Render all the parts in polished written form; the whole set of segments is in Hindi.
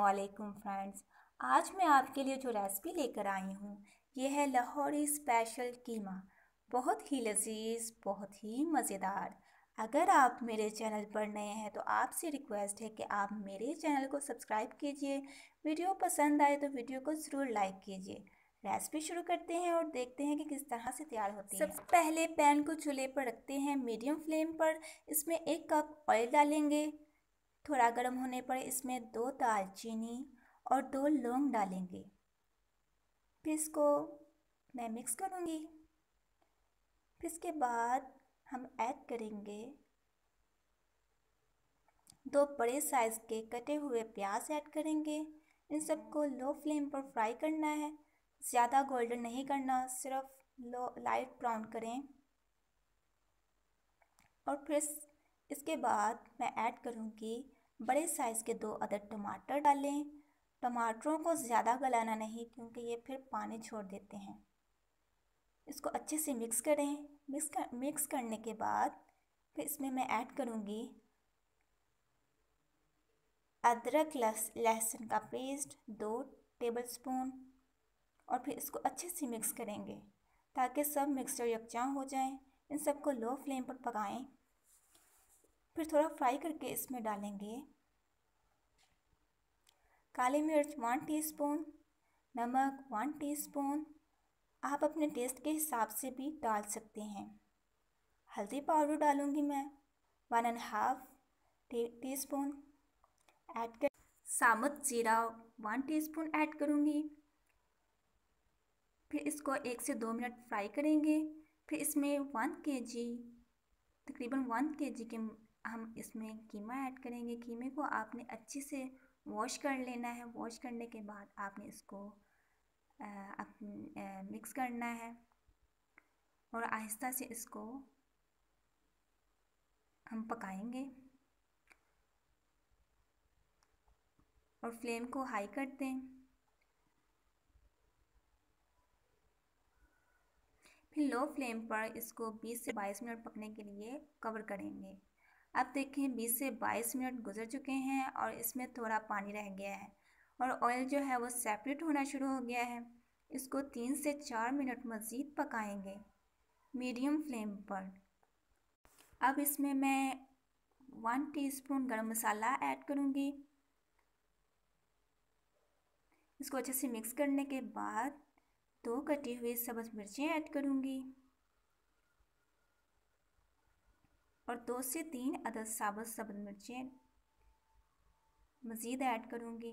अस्सलामुअलैकुम फ्रेंड्स। आज मैं आपके लिए जो रेसिपी लेकर आई हूँ ये है लाहौरी स्पेशल कीमा। बहुत ही लजीज, बहुत ही मज़ेदार। अगर आप मेरे चैनल पर नए हैं तो आपसे रिक्वेस्ट है कि आप मेरे चैनल को सब्सक्राइब कीजिए। वीडियो पसंद आए तो वीडियो को ज़रूर लाइक कीजिए। रेसिपी शुरू करते हैं और देखते हैं कि किस तरह से तैयार होती है। सबसे पहले पैन को चूल्हे पर रखते हैं मीडियम फ्लेम पर। इसमें 1 कप ऑयल डालेंगे। थोड़ा गर्म होने पर इसमें 2 दालचीनी और 2 लौंग डालेंगे। फिर इसको मैं मिक्स करूँगी। फिर इसके बाद हम ऐड करेंगे 2 बड़े साइज़ के कटे हुए प्याज ऐड करेंगे। इन सबको लो फ्लेम पर फ्राई करना है, ज़्यादा गोल्डन नहीं करना, सिर्फ लो लाइट ब्राउन करें। और फिर इसके बाद मैं ऐड करूँगी बड़े साइज़ के 2 अदद टमाटर डालें। टमाटरों को ज़्यादा गलाना नहीं क्योंकि ये फिर पानी छोड़ देते हैं। इसको अच्छे से मिक्स करें। मिक्स करने के बाद फिर इसमें मैं ऐड करूँगी अदरक लहसुन का पेस्ट 2 टेबलस्पून। और फिर इसको अच्छे से मिक्स करेंगे ताकि सब मिक्सचर यकजां हो जाएं। इन सबको लो फ्लेम पर पकाएं। फिर थोड़ा फ्राई करके इसमें डालेंगे काली मिर्च 1 टीस्पून, नमक 1 टीस्पून। आप अपने टेस्ट के हिसाब से भी डाल सकते हैं। हल्दी पाउडर डालूंगी मैं 1.5 टीस्पून ऐड कर। साबुत जीरा 1 टीस्पून ऐड करूंगी। फिर इसको 1 से 2 मिनट फ्राई करेंगे। फिर इसमें तकरीबन 1 केजी के हम इसमें कीमा ऐड करेंगे। कीमे को आपने अच्छे से वॉश कर लेना है। वॉश करने के बाद आपने इसको मिक्स करना है और आहिस्ता से इसको हम पकाएंगे और फ्लेम को हाई कर दें। फिर लो फ्लेम पर इसको 20 से 22 मिनट पकने के लिए कवर करेंगे। अब देखें 20 से 22 मिनट गुजर चुके हैं और इसमें थोड़ा पानी रह गया है और ऑयल जो है वो सेपरेट होना शुरू हो गया है। इसको 3 से 4 मिनट मज़ीद पकाएंगे मीडियम फ्लेम पर। अब इसमें मैं 1 टीस्पून गरम मसाला ऐड करूँगी। इसको अच्छे से मिक्स करने के बाद 2 कटी हुई सब्ज़ मिर्चें ऐड करूँगी और 2 से 3 अदद साबुत सब्ज़ मिर्चें मज़ीद ऐड करूँगी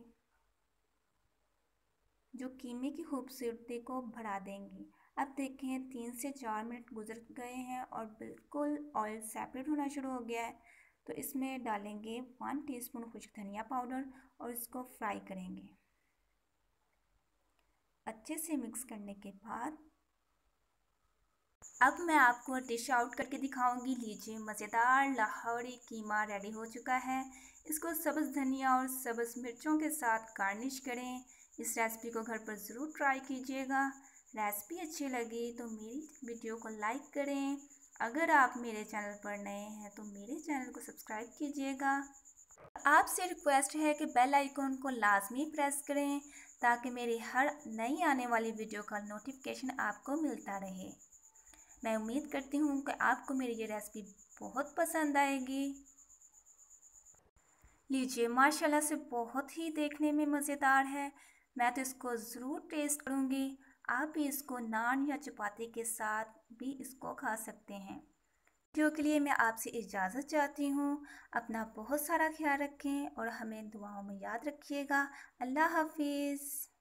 जो कीमे की खूबसूरती को बढ़ा देंगी। अब देखें 3 से 4 मिनट गुजर गए हैं और बिल्कुल ऑयल सेपरेट होना शुरू हो गया है। तो इसमें डालेंगे 1 टीस्पून खुश्क धनिया पाउडर और इसको फ्राई करेंगे। अच्छे से मिक्स करने के बाद अब मैं आपको डिश आउट करके दिखाऊंगी। लीजिए, मज़ेदार लाहौरी कीमा रेडी हो चुका है। इसको सब्ज़ धनिया और सब्ज़ मिर्चों के साथ गार्निश करें। इस रेसिपी को घर पर ज़रूर ट्राई कीजिएगा। रेसिपी अच्छी लगी तो मेरी वीडियो को लाइक करें। अगर आप मेरे चैनल पर नए हैं तो मेरे चैनल को सब्सक्राइब कीजिएगा। आपसे रिक्वेस्ट है कि बेल आइकॉन को लाजमी प्रेस करें ताकि मेरी हर नई आने वाली वीडियो का नोटिफिकेशन आपको मिलता रहे। मैं उम्मीद करती हूँ कि आपको मेरी ये रेसिपी बहुत पसंद आएगी। लीजिए, माशाल्लाह से बहुत ही देखने में मज़ेदार है। मैं तो इसको ज़रूर टेस्ट करूँगी। आप भी इसको नान या चपाती के साथ भी इसको खा सकते हैं। वीडियो के लिए मैं आपसे इजाज़त चाहती हूँ। अपना बहुत सारा ख्याल रखें और हमें दुआओं में याद रखिएगा। अल्लाह हाफिज़।